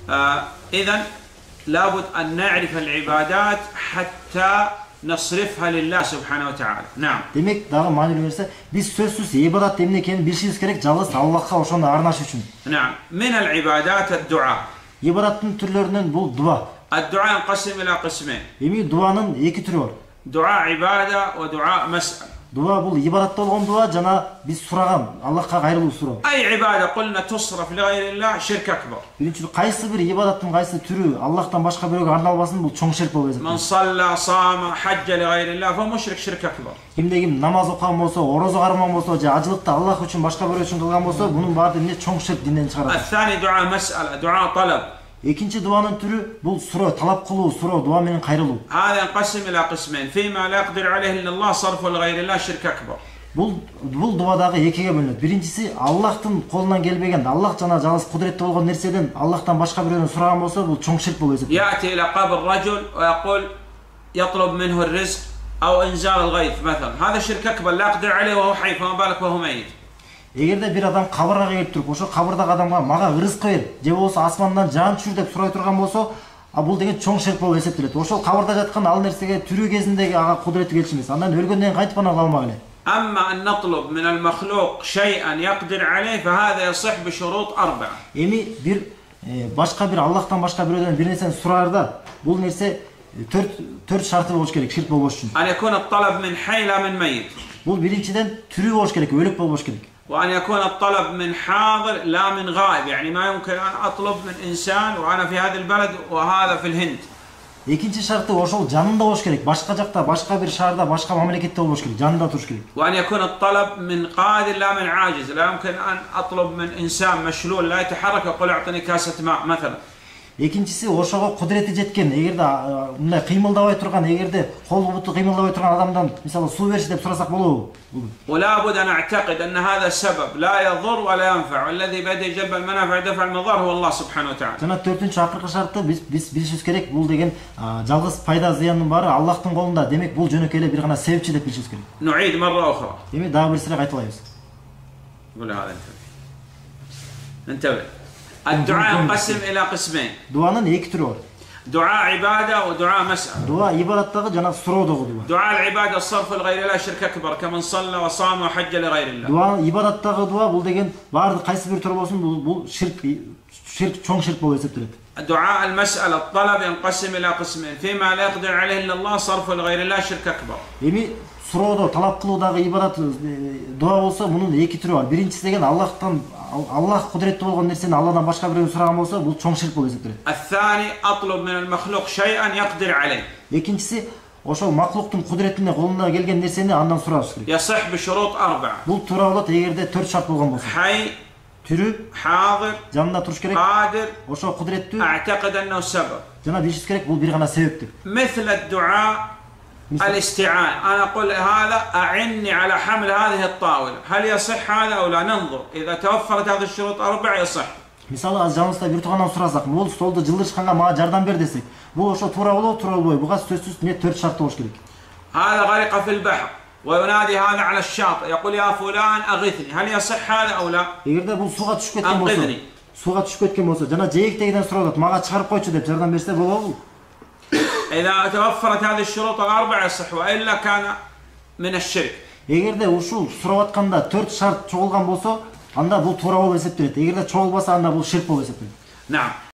إذن لابد أن نعرف العبادات حتى نصرفها لله سبحانه وتعالى. نعم. Demek dağı manilü verse biz sözsüz ibadat emne ekeni bilişimiz gerek жалгыз Allah'a ошону арнаш үчүн. نعم. من العبادات الدعاء. Ibadаттын түрлөрүнөн бул дуа. الدعاء ينقسم إلى قسمين. Эми дуанын эки түрү бар. دعاء عبادة ودعاء مسألة. Дуа бул ибадатта болгон дуа жана биз сураган Аллахка кайрылуу суроо. أي عبادة قلنا تصرف لغير الله شرك أكبر. Биринчи кайсы бир ибадаттын кайсы түрү Аллахтан башка бирөөгө арналбасын бул чоң ширк болуп эсептелет. من صلى صام حج لغير الله فهو مشرك شرك أكبر. Кимде ким намаз окуган болсо, орозо кармаган болсо, же ажылыкты Аллах үчүн башка бирөө үчүн кылган болсо, бунун баары эмне чоң ширк динден чыгарат. الثاني دعاء مسألة دعاء طلب. Экинчи дуанын түрү бул суроо, талап кылуу, суроо, дуа менен кайрылуу. هذا ينقسم إلى قسمين فيما لا يقدر عليه إلا الله صرفه لغير الله شرك أكبر. Бул дуадагы экиге бөлүнөт. Биринчиси Аллахтын колунан келбеген, Аллах жана жалгыз кудуреттүү болгон нерседен Аллахтан башка бирөөнү сураган болсо, бул чоң ширк болуп эсептелет. يأتي إلى قبر رجل ويقول يطلب منه الرزق أو إنزال الغيث مثلا. هذا شرك أكبر لا يقدر عليه وهو حي فما بالك وهو ميت. Эгерде бир адам кабырга келип туруп, ошо кабырдагы адамга мага ырызкы бер, же болбосо асмандан жан түшүр деп сурай турган болсо, бул деген чоң ширк болуп эсептелет. Ошол кабырда жаткан ал нерсеге тирүү кезиндеги ага кудурети келчү эмес. Андан өлгөндөн кийин кайтып ана калмак эле. أما أن نطلب من المخلوق شيئا يقدر عليه فهذا يصح بشروط أربعة. Эми бир башка бир Аллахтан башка бирөөдөн бир нерсени сураарда, бул нерсе төрт шарты болуш керек, ширк болбош үчүн. أن يكون الطلب من حي لا من ميت. Бул биринчиден түрүү болуш керек, өлүк болбош керек. وأن يكون الطلب من حاضر لا من غائب، يعني ما يمكن أن أطلب من إنسان وأنا في هذا البلد وهذا في الهند. Экинчи шарты ошол жанында болуш керек, башка жакта, башка бир шаарда, башка мамлекетте болуш керек, жанында туруш керек. وأن يكون الطلب من قادر لا من عاجز، لا يمكن أن أطلب من إنسان مشلول لا يتحرك وأقول أعطني كاسة ماء مثلا. Экинчиси ошого кудурети жеткен, эгерде мындай кыймылдабай турган, эгерде кол буту кыймылдабай турган адамдан мисалы суу бериши деп сурасак болобу? ولا بد أن أعتقد أن هذا السبب لا يضر ولا ينفع، والذي بيده جلب المنافع ودفع المضار هو الله سبحانه وتعالى. Жана төртүнчү акыркы шарты биз билишибиз керек, бул деген жалгыз пайда зыяндын баары Аллахтын колунда. Демек бул жөнөкөй эле бир гана себепчи деп билишибиз керек. نعيد مرة أخرى. Эми дагы бир сыра кайталайбыз. قول هذا انتبه. الدعاء ينقسم إلى قسمين. Дуанын эки түрү бар. دعاء عبادة ودعاء مسألة. Дуа ибадаттагы жана суроодогу дуа. دعاء العبادة الصرف لغير الله شرك أكبر كمن صلى وصام وحج لغير الله. Дуа ибадаттагы дуа бул деген баардык кайсы бир түрү болсун, бул ширк чоң ширк болуп эсептелет. دعاء المسألة الطلب ينقسم إلى قسمين فيما لا يقدر عليه إلا الله صرف لغير الله شرك أكبر. Эми суроодо талап кылуудагы ибадат дуа болсо, мунун эки түрү бар. Биринчиси деген Аллах кудуреттүү болгон нерсени Алладан башка бирөө сураган болсо, бул чоң ширк болуп эсептелет. الثاني أطلب من المخلوق شيئا يقدر عليه. Экинчиси ошол маклуктун кудуретине колунан келген нерсени андан сураш керек. يصح بشروط أربعة. Бул туура болот эгерде 4 шарт болгон болсо. حي Түрү, حاضر жанында туруш керек, قادر ошол кудуреттүү, أعتقد أنه سبب. жана билишибиз керек, бул бир гана себеп деп. مثل الدعاء الاستعانة، أنا أقول هذا أعني على حمل هذه الطاولة، هل يصح هذا أو لا؟ ننظر إذا توفرت هذه الشروط أربعة يصح. Мисалы, аз жаныбызда бир туугандан сурасак, бул столду жылдырышканга мага жардам бер десек, бул ошо туура болобу, туура болбойбу? Буга сөзсүз не 4 шарт болуш керек. هذا غرق في البحر وينادي هذا على الشاطئ يقول يا فلان أغثني، هل يصح هذا أو لا؟ Эгерде бул сууга түшүп кеткен болсо, жана жээктегиден суралат, мага чыгарып койчу деп жардам берсе болобу? إذا توفرت هذه الشروط الأربعة يصح، وإلا كان من الشرك. Эгерде ушул сурап атканда 4 шарт чогулган болсо, анда бул туура болуп эсептелет. Эгерде чогулбаса, анда бул ширк болуп эсептелет. نعم.